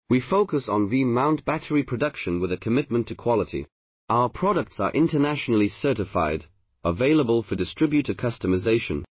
We focus on V-mount battery production with a commitment to quality. Our products are internationally certified, available for distributor customization.